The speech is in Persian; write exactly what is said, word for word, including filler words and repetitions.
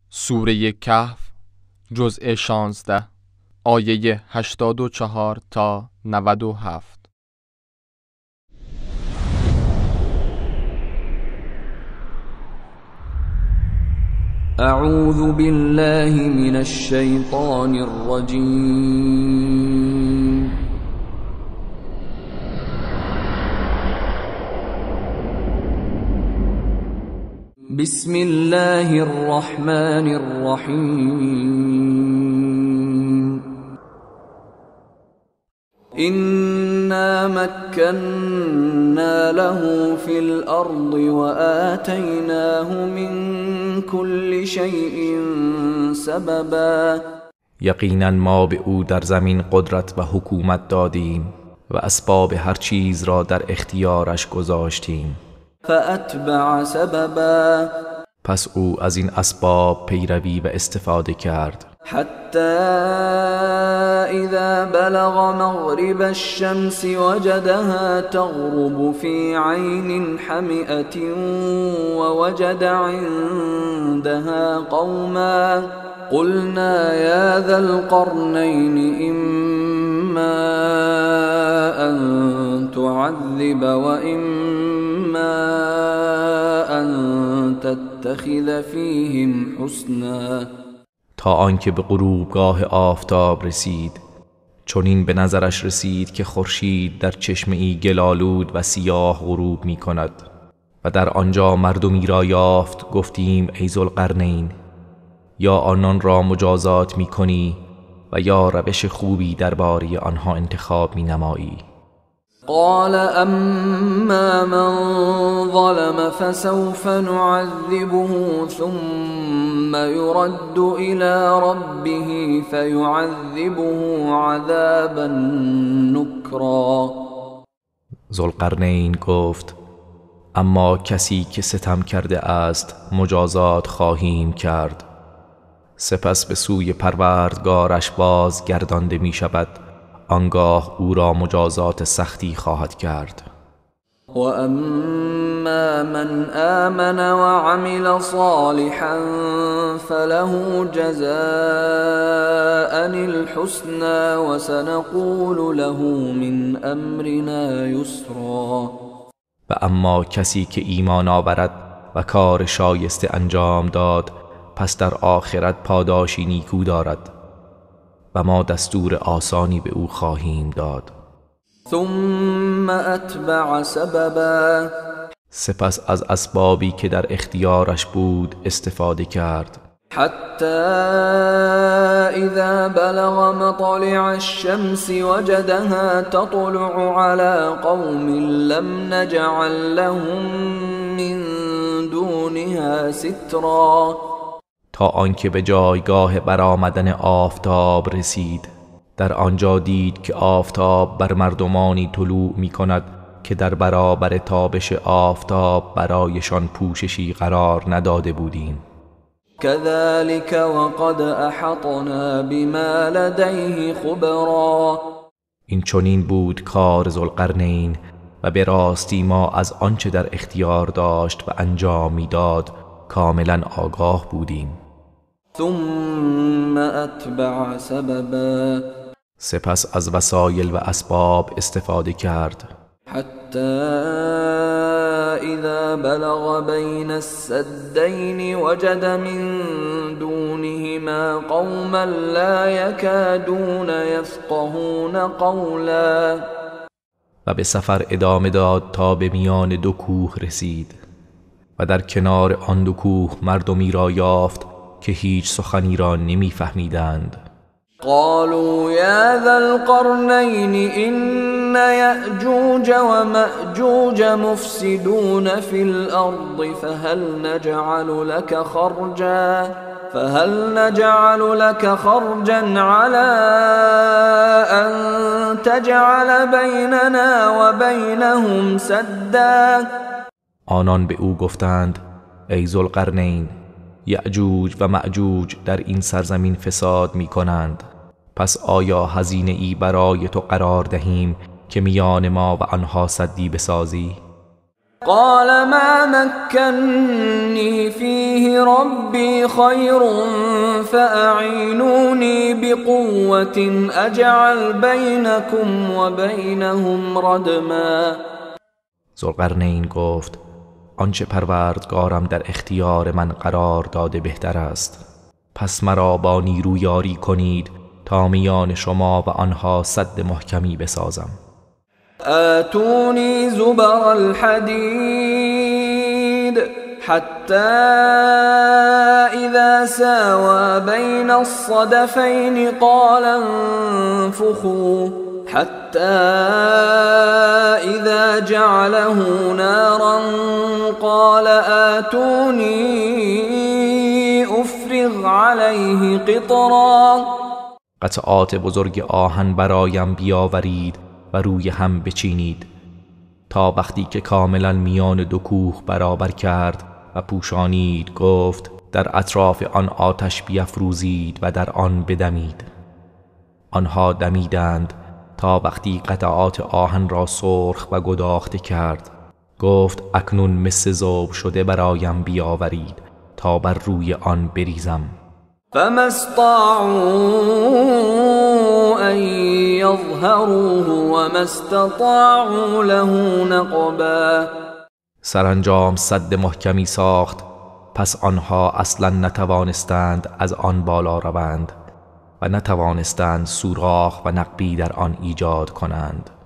سوره کهف جزء شانزده آیه هشتاد و چهار تا نود و هفت. اعوذ بالله من الشیطان الرجیم. بسم الله الرحمن الرحیم. إنا مكنا له في الأرض وآتيناه من كل شيء سببا. یقینا ما به او در زمین قدرت و حکومت دادیم و اسباب هر چیز را در اختیارش گذاشتیم. فأتبع سببا. پس او از این اسباب پیروی و استفاده کرد حتى إذا بلغ مغرب الشمس وجدها تغرب في عين حمئة ووجد عندها قوما قلنا يا ذا القرنين إما أن تعذب وإما أن تتخذ فيهم حسنا. تا آنکه به غروبگاه آفتاب رسید، چنین به نظرش رسید که خورشید در چشمه‌ای گلالود و سیاه غروب می کند و در آنجا مردمی را یافت. گفتیم ای ذوالقرنین، یا آنان را مجازات می کنی و یا روش خوبی درباره آنها انتخاب می نمایی. قال اما من ظلم فسوف نعذبه ثم يرد الى ربه فيعذبه عذابا نكرا. ذوالقرنین گفت اما کسی که ستم کرده است مجازات خواهیم کرد، سپس به سوی پروردگارش باز گردانده می شود، آنگاه او را مجازات سختی خواهد کرد. و اما من آمن و عمل صالحا فله جزاء الحسنى و سنقول له من امرنا یسرا. و اما کسی که ایمان آورد و کار شایسته انجام داد، پس در آخرت پاداشی نیکو دارد و ما دستور آسانی به او خواهیم داد. ثم اتبع سببا. سپس از اسبابی که در اختیارش بود استفاده کرد حتی اذا بلغ مطلع الشمس وجدها تطلع على قوم لم نجعل لهم من دونها سترا. تا آنکه به جایگاه برآمدن آفتاب رسید، در آنجا دید که آفتاب بر مردمانی طلوع می کند که در برابر تابش آفتاب برایشان پوششی قرار نداده بودیم. كذلك وقد احطنا بما لديه خبرا. این چنین بود کار ذوالقرنین و به راستی ما از آنچه در اختیار داشت و انجام میداد کاملا آگاه بودیم. ثم اتبع سببا. سپس از وسایل و اسباب استفاده کرد حتی اذا بلغ بین السدین وجد من دونهما قوما لا يكادون يفقهون قولا. و به سفر ادامه داد تا به میان دو کوه رسید و در کنار آن دو کوه مردمی را یافت که هیچ سخنی را نمیفهمیدند. قالوا يا ذا القرنين إن يأجوج ومأجوج مفسدون في الأرض فهل نجعل لك خرجا فهل نجعل لك خرجا على أن تجعل بيننا وبينهم سدا. آنان به او گفتند ای ذوالقرنین، یأجوج و مأجوج در این سرزمین فساد می کنند، پس آیا هزینه ای برای تو قرار دهیم که میان ما و آنها سدی بسازی؟ قال ما مكنني فيه ربي ربي خير فأعينوني بقوة أجعل بينكم وبينهم ردما. ذوالقرنین گفت آنچه پروردگارم در اختیار من قرار داده بهتر است، پس مرا با نیرو یاری کنید تا میان شما و آنها سد محکمی بسازم. آتوني زبر الحديد حتى إذا ساوى بين الصدفين قال انفخوا حتى إذا جعله نارا قال آتوني أفرغ عليه قطرا. قطعات بزرگ آهن برایم بیاورید و روی هم بچینید تا وقتی که کاملا میان دو کوه برابر کرد و پوشانید گفت در اطراف آن آتش بیفروزید و در آن بدمید. آنها دمیدند تا وقتی قطعات آهن را سرخ و گداخته کرد گفت اکنون مس ذوب شده برایم بیاورید تا بر روی آن بریزم. فما استطاعوا أن يظهروه وما استطاعوا له نقبا. سرانجام سد محکمی ساخت، پس آنها اصلا نتوانستند از آن بالا روند و نتوانستند سوراخ و نقبی در آن ایجاد کنند.